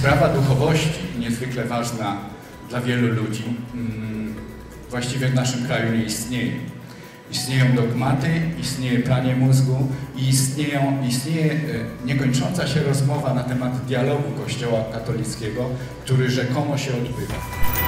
sprawa duchowości, niezwykle ważna dla wielu ludzi, właściwie w naszym kraju nie istnieje. Istnieją dogmaty, istnieje pranie mózgu i istnieje niekończąca się rozmowa na temat dialogu Kościoła katolickiego, który rzekomo się odbywa.